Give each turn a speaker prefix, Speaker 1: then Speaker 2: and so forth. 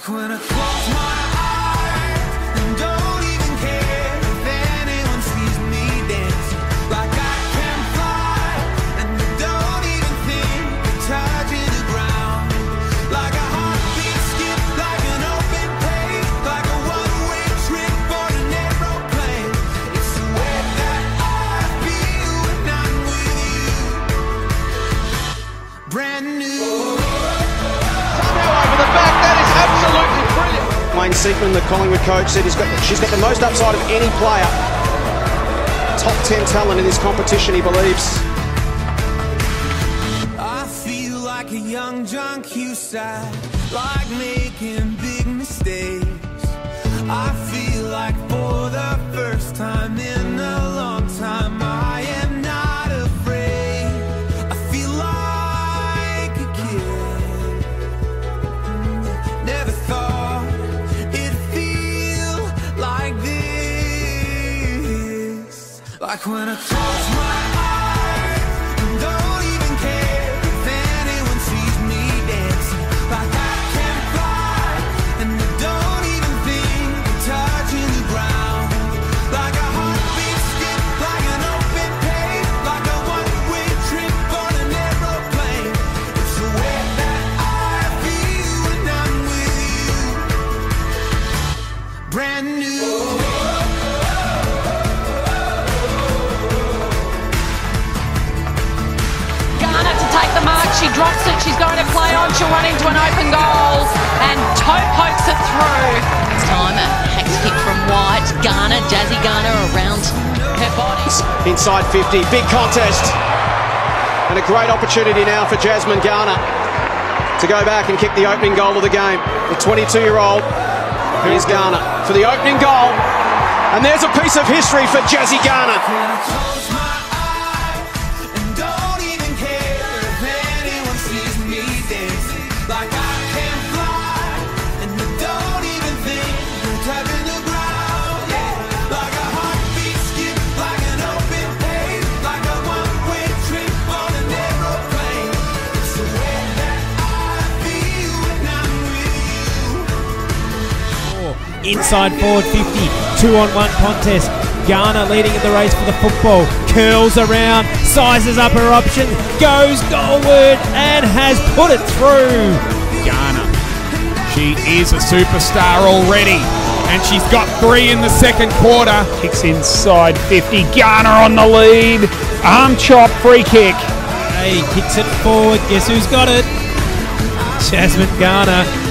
Speaker 1: Like when I close my eyes and don't even care if anyone sees me dancing. Like I can fly and I don't even think of touching the ground. Like a heartbeat skip, like an open page, like a one-way trip on an aeroplane. It's the way that I feel when I'm with you. Brand new.
Speaker 2: Over the back, that is absolutely brilliant.
Speaker 3: Wayne Seekman, the Collingwood coach, said she's got the most upside of any player. Top 10 talent in this competition, he believes.
Speaker 1: I feel like a young John Cusack, like making big mistakes. I feel like for the first time in a long time, I am not afraid. I feel like a kid. Never thought it'd feel like this. Like when I close my eyes and don't even care if anyone sees me dancing. Like I can fly and I don't even think of touching the ground. Like a heartbeat skip, like an open page, like a one-way trip on an aeroplane. It's the way that I feel when I'm with you. Brand new.
Speaker 4: Garner to take the mark, she drops it, she's going to play on, she'll run into an open goal, and Toe pokes it through.
Speaker 5: This time a hack kick from White. Garner, Jazzy Garner around her body.
Speaker 3: Inside 50, big contest. And a great opportunity now for Jasmine Garner to go back and kick the opening goal of the game. The 22-year-old, here's Garner for the opening goal. And there's a piece of history for Jazzy Garner.
Speaker 1: When I close my eyes and don't even care if anyone sees me dancing. Like I can fly and I don't even think of touching the ground. Yeah, like a heartbeat skip, like an open page, like a one-way trip on an aeroplane. It's the way that I feel when I'm with you.
Speaker 6: Inside forward 50, 2-on-1 contest. Garner leading in the race for the football. Curls around, sizes up her option, goes goalward and has put it through.
Speaker 7: Garner, she is a superstar already, and she's got 3 in the second quarter. Kicks inside 50, Garner on the lead. Arm chop, free kick.
Speaker 6: Hey, kicks it forward, guess who's got it? Jasmine Garner.